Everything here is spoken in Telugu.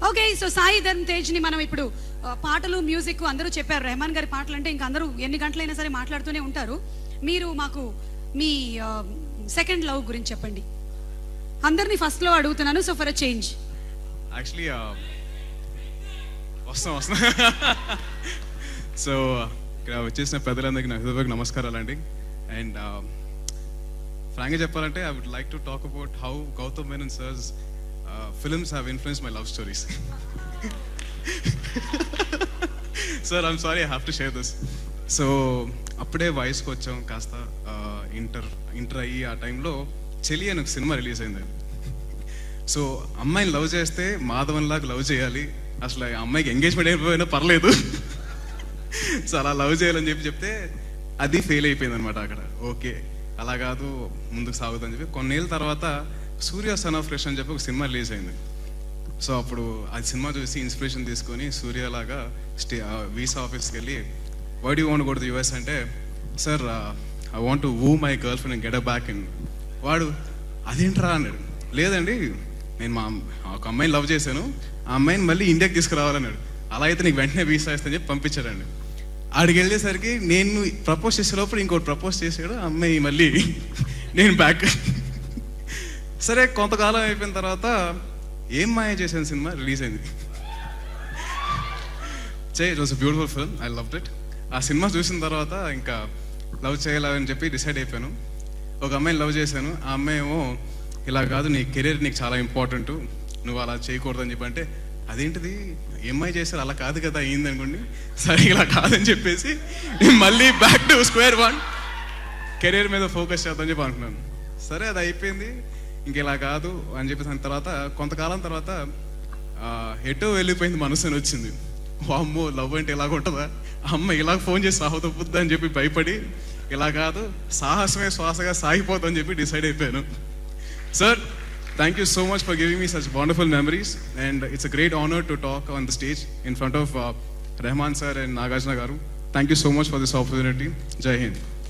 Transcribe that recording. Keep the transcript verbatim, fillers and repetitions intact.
ఓకే, సో సాయి ధర్మ్ తేజ్ని మనం ఇప్పుడు పాటలు మ్యూజిక్ అందరూ చెప్పారు. రెహమాన్ గారి పాటలు అంటే ఇంకా అందరూ ఎన్ని గంటలైనా సరే మాట్లాడుతూనే ఉంటారు. మీరు మాకు మీ సెకండ్ లవ్ గురించి చెప్పండి. అందరినీ ఫస్ట్ లో అడుగుతున్నాను, so for a change. Actually వస్తాం వస్తాం సో ఇక్కడ వచ్చేసిన పెద్దలందరికీ నా హృదయపూర్వక నమస్కారాలు అండి. అండ్ ఫ్రాంక్గా చెప్పాలంటే I would like to talk about how Gautham Menon sir's films have influenced my love stories. Sir I'm sorry, I have to share this. So అప్పుడే వయసుకు వచ్చాం, కాస్త ఇంటర్ ఇంటర్ అయ్యి ఆ టైంలో చెలి అని ఒక సినిమా రిలీజ్ అయింది. సో అమ్మాయిని లవ్ చేస్తే మాధవన్ లాగా లవ్ చేయాలి, అసలు ఆ అమ్మాయికి ఎంగేజ్మెంట్ అయిపోయినా పర్లేదు, సో అలా లవ్ చేయాలని చెప్పి చెప్తే అది ఫెయిల్ అయిపోయింది అనమాట అక్కడ. ఓకే అలా కాదు, ముందుకు సాగుతుందని చెప్పి కొన్నేళ్ళ తర్వాత సూర్య సన్ ఆఫ్ ఫ్రెష్ అని చెప్పి ఒక సినిమా రిలీజ్ అయింది. సో అప్పుడు ఆ సినిమా చూసి ఇన్స్పిరేషన్ తీసుకొని సూర్య లాగా స్టే వీసా ఆఫీస్కి వెళ్ళి why do want go to US అంటే, sir I want to woo my girl friend and get a back and వాడు అదేంట్రా అన్నాడు. లేదండి నేను మా ఒక అమ్మాయిని లవ్ చేశాను, ఆ అమ్మాయిని మళ్ళీ ఇండియాకి తీసుకురావాలన్నాడు. అలా అయితే నీకు వెంటనే వీసా ఇస్తానని చెప్పి పంపించాడండి. ఆడికి వెళ్ళేసరికి నేను ప్రపోజ్ చేసే లోపల ఇంకోటి ప్రపోజ్ చేసాడు, ఆ అమ్మాయి మళ్ళీ నేను బ్యాక్. సరే కొంతకాలం అయిపోయిన తర్వాత ఏం మాయ చేశాను సినిమా రిలీజ్ అయింది. చే it was a beautiful film, I loved it. ఆ సినిమా చూసిన తర్వాత ఇంకా లవ్ చేయాలని చెప్పి డిసైడ్ అయిపోయాను. ఒక అమ్మాయిని లవ్ చేశాను, ఆ అమ్మాయి ఏమో ఇలా కాదు నీ కెరీర్ నీకు చాలా ఇంపార్టెంట్, నువ్వు అలా చేయకూడదని చెప్పి అంటే, అదేంటిది ఎంఐ చేశారు అలా కాదు కదా అయ్యింది అనుకోండి. సరే ఇలా కాదని చెప్పేసి మళ్ళీ back to square one, career మీద ఫోకస్ చేద్దామని చెప్పి అనుకున్నాను. సరే అది అయిపోయింది, ఇంక ఇలా కాదు అని చెప్పేసి దాని తర్వాత కొంతకాలం తర్వాత ఎటో వెళ్ళిపోయింది మనసు అని వచ్చింది. అమ్మో లవ్ అంటే ఇలాగ ఉంటుందా, అమ్మ ఇలాగ ఫోన్ చేసి సాహతొప్పుద్దా అని చెప్పి భయపడి ఇలా కాదు సాహసమే శ్వాసగా సాగిపోతుందని చెప్పి డిసైడ్ అయిపోయాను. Sir, thank you so much for giving me such wonderful memories, and it's a great honor to talk on the stage in front of uh, Rahman sir and Nagarjuna garu. Thank you so much for this opportunity. Jai Hind.